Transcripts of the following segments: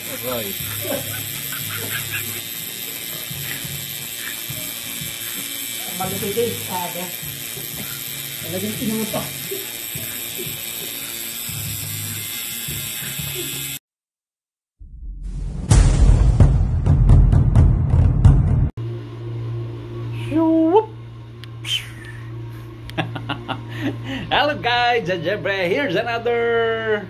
Roy. Malupit eh, sabi. Talagang pinuto. Hello guys, and syempre, here's another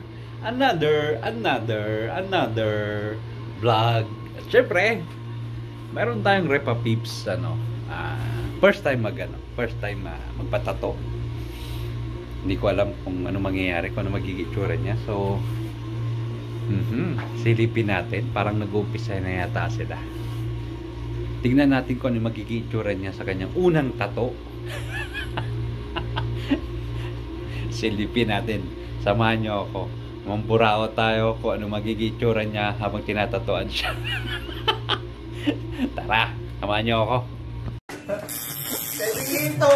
vlog. At syempre, meron tayong Repa Peeps, first time magpatato. Hindi ko alam kung ano mangyayari, kung ano magiging itsura niya. So, silipin natin. Parang nag-uumpisa na yata sila. Tingnan natin kung ano magiging itsura niya sa kanyang unang tato. Silipin natin. Samahan niyo ako. Mamburao tayo kung ano magiging itsura niya habang tinatatuan siya. Tara, samahan niyo ako. Dito!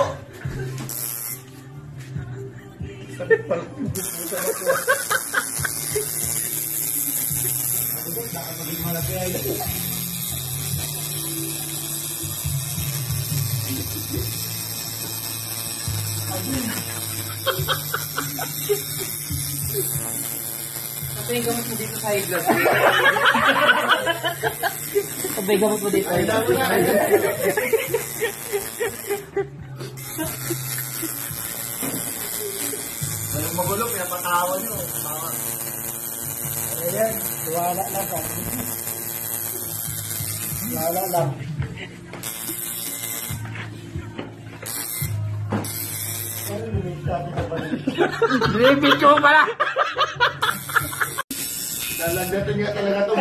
Sabi pala, bubuta na po. Baka maging malagay. Sabay gamot mo dito sa high blood. Sabay gamot mo dito. Walang magulo, pinapatawan nyo. Ayan, wala lang ka. Wala lang. Binibidyo mo pala! Lalagdating nga talaga ito.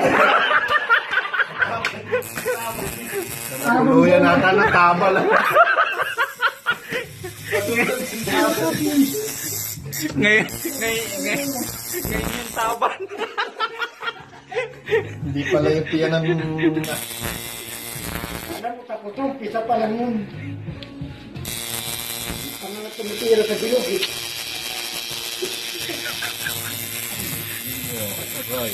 Tuluyan nata ng taba lang. Ngayon yung taban. Hindi pala yung tiyan ng... Alam mo, takotong, pisa pa lang yun. Ang mga tumitira sa bilog eh. Roy.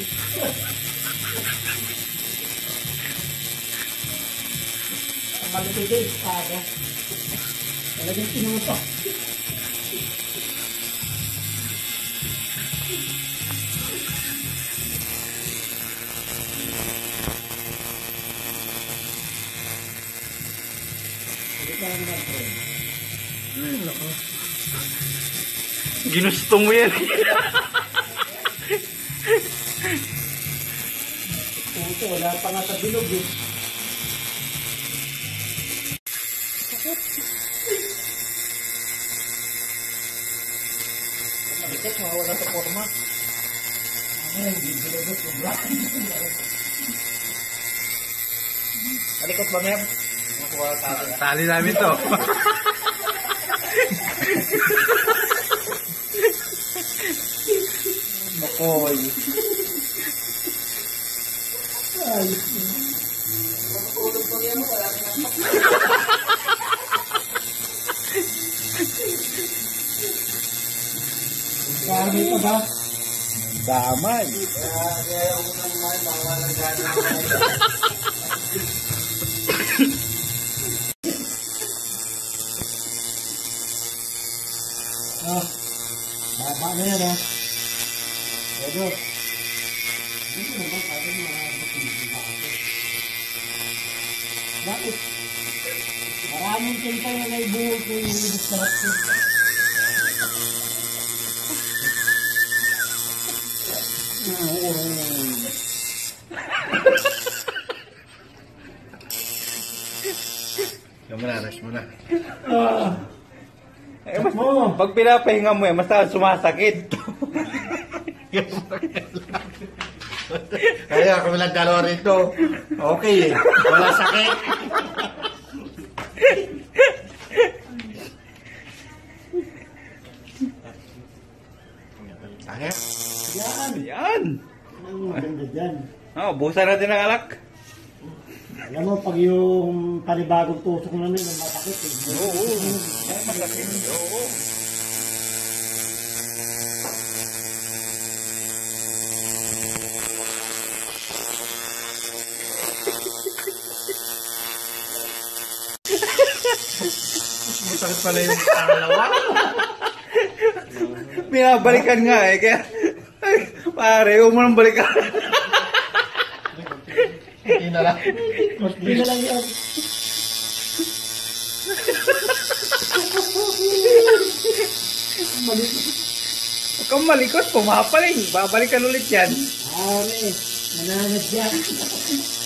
Ang malupit eh, sabi. Talagang pinuto. Ginusto mo yan. Puto, wala pa nga sa bilog eh. Malikot, mawala sa forma. Hindi bilog ko ba? Malikot ba, Mer? Tali namin to. Makoy. Ay. Matutulog pa yan mo, wala ka na. Dami pa ba? Damay. Kaya ako naman, bawala gano'n. Baba na yan ha. Pero, dito naman sabi mga bakit? Maraming kintay na naibuhol ko yung sarap ko. Rush mo na. Pag pinapahinga mo yan, basta sumasakit. Kaya kung walang dalawa rito, okay eh. Wala sakit. Ayan. Yan. Yan. Ang maganda dyan. Oh, busan natin ng alak. Alam mo, pag yung panibagong tusok na nila, masakit eh. Oo. Masakit. Oo. masakit pala yung pangalawa. Binabalikan nga eh. Kaya, ay, pare, huwag mo nang balikan. Hindi na lang. Hindi na lang yan. Huwag kang malikot, pumapaling. Babalikan ulit yan. Pare, nananadya.